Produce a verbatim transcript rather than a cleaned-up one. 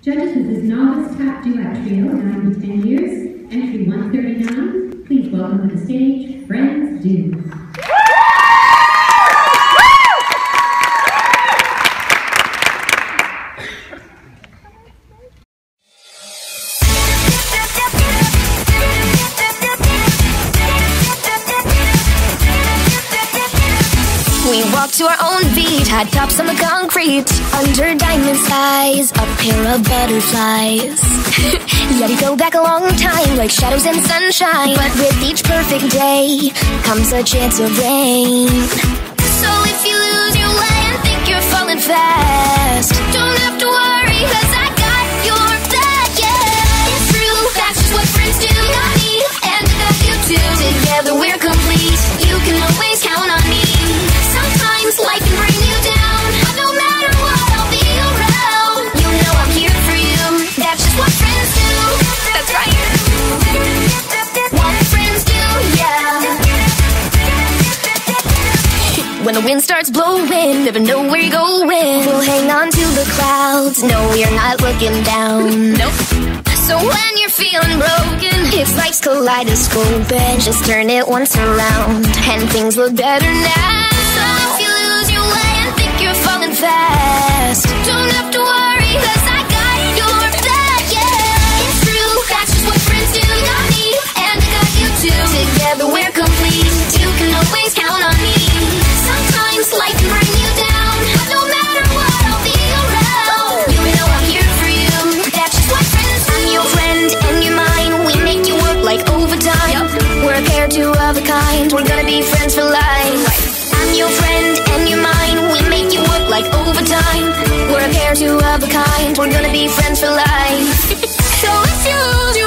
Judges with this novice tap duet trio, nine to ten years, entry one thirty-nine. Please welcome to the stage, Friends Do. We walk to our own beat, high tops on the concrete. Under diamond skies, a pair of butterflies. Yeah, we go back a long time, like shadows and sunshine. But with each perfect day, comes a chance of rain. So if you lose your way and think you're falling fast, don't have to worry, cause I got your back, yeah. It's true, that's just what friends do. Got me, and I got you too. Together we're complete, you can always count on me. Life can bring you down, but no matter what, I'll be around. You know I'm here for you, that's just what friends do. That's right. What friends do, yeah. When the wind starts blowing, never know where you're going. We'll hang on to the clouds, no, we're not looking down. Nope. So when you're feeling broken, it's life's kaleidoscope, and just turn it once around, and things look better now. So if you lose your way and think you're falling fast, don't have to worry, cause I got your back, yeah. It's true, that's just what friends do. You got me, and I got you too. Together we're complete, you can always count on me. Sometimes life can bring you down, but no matter what, I'll be around. You know I'm here for you, that's just what friends do. I'm your friend and you're mine, we make you work like overtime. Yep. We're a pair, two of a kind, we're gonna be friends for life. I'm your friend and you're mine, we make you work like overtime. We're a pair, two of a kind, we're gonna be friends for life. So if you lose